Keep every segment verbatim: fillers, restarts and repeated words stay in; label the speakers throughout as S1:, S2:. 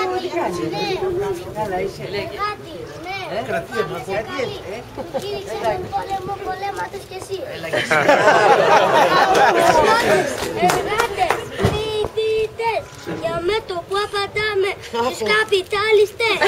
S1: Καλά είσαι.
S2: Κάτι, ναι.
S1: Κρατία μας.
S2: Κήρυξε τον πόλεμο, πολέματες κι εσύ. Εργάτες, φοιτητές, για μέτωπο απαντάμε, τις καπιταλιστές.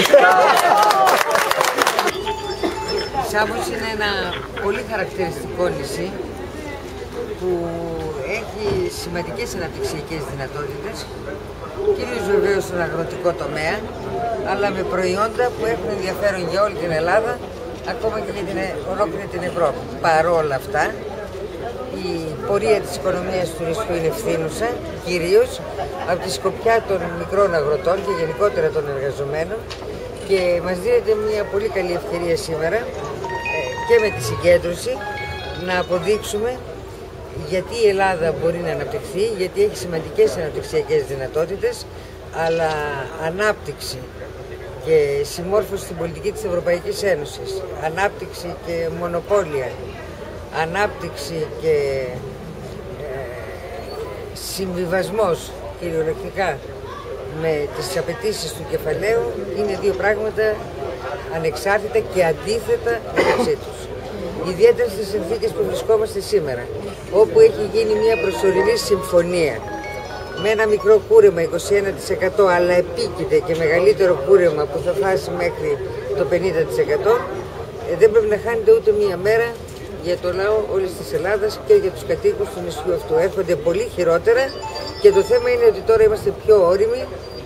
S3: Σάμος είναι ένα πολύ χαρακτηριστικό νησί που έχει σημαντικές αναπτυξιακές δυνατότητες, κυρίως βεβαίως στον αγροτικό τομέα, αλλά με προϊόντα που έχουν ενδιαφέρον για όλη την Ελλάδα, ακόμα και για την ολόκληρη την Ευρώπη. Παρόλα αυτά, η πορεία της οικονομίας του νησιού είναι ευθύνουσα, κυρίως από τη σκοπιά των μικρών αγροτών και γενικότερα των εργαζομένων, και μας δίνεται μια πολύ καλή ευκαιρία σήμερα και με τη συγκέντρωση να αποδείξουμε γιατί η Ελλάδα μπορεί να αναπτυχθεί, γιατί έχει σημαντικές αναπτυξιακές δυνατότητες, αλλά ανάπτυξη και συμμόρφωση στην πολιτική της Ευρωπαϊκής Ένωσης, ανάπτυξη και μονοπόλια, ανάπτυξη και ε, συμβιβασμός κυριολεκτικά με τις απαιτήσεις του κεφαλαίου είναι δύο πράγματα ανεξάρτητα και αντίθετα μεταξύ τους. Ιδιαίτερα στις συνθήκες που βρισκόμαστε σήμερα, όπου έχει γίνει μια προσωρινή συμφωνία με ένα μικρό κούρεμα είκοσι ένα τοις εκατό, αλλά επίκειται και μεγαλύτερο κούρεμα που θα φτάσει μέχρι το πενήντα τοις εκατό, δεν πρέπει να χάνεται ούτε μία μέρα για το λαό όλης της Ελλάδας και για τους κατοίκους του νησιού αυτού. Έρχονται πολύ χειρότερα και το θέμα είναι ότι τώρα είμαστε πιο όριμοι,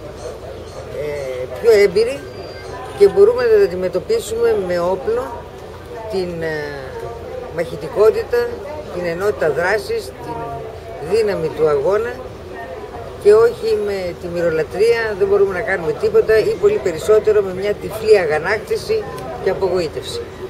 S3: πιο έμπειροι και μπορούμε να τα αντιμετωπίσουμε με όπλο την μαχητικότητα, την ενότητα δράσης, την δύναμη του αγώνα και όχι με τη μυρολατρεία. Δεν μπορούμε να κάνουμε τίποτα ή πολύ περισσότερο με μια τυφλή αγανάκτηση και απογοήτευση.